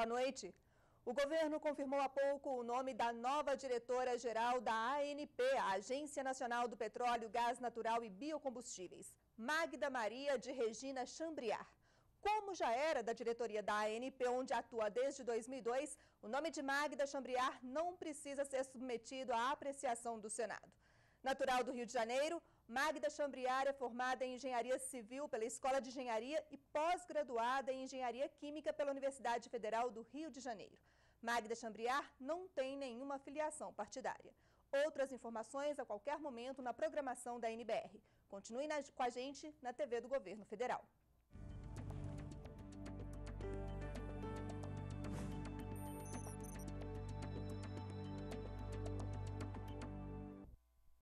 Boa noite. O governo confirmou há pouco o nome da nova diretora-geral da ANP, a Agência Nacional do Petróleo, Gás Natural e Biocombustíveis, Magda Maria de Regina Chambriard. Como já era da diretoria da ANP, onde atua desde 2002, o nome de Magda Chambriard não precisa ser submetido à apreciação do Senado. Natural do Rio de Janeiro, Magda Chambriard é formada em Engenharia Civil pela Escola de Engenharia e pós-graduada em Engenharia Química pela Universidade Federal do Rio de Janeiro. Magda Chambriard não tem nenhuma filiação partidária. Outras informações a qualquer momento na programação da NBR. Continue com a gente na TV do Governo Federal.